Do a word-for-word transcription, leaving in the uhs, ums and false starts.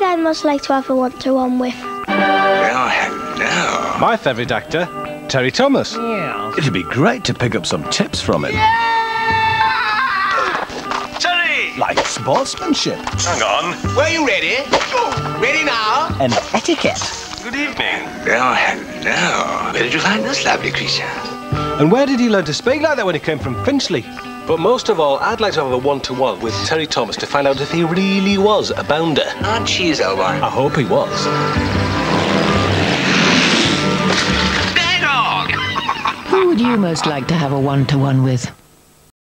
I'd most like to have a one-to-one with? Well, hello. My favourite actor, Terry Thomas. Yeah. It'd be great to pick up some tips from him. Terry! Like sportsmanship. Hang on. Were you ready? Ready now? And etiquette. Good evening. Well, hello. Where did you find this lovely creature? And where did he learn to speak like that when he came from Finchley? But most of all, I'd like to have a one-to-one with Terry Thomas to find out if he really was a bounder. Aren't she, Elbar? I hope he was. Who would you most like to have a one-to-one with?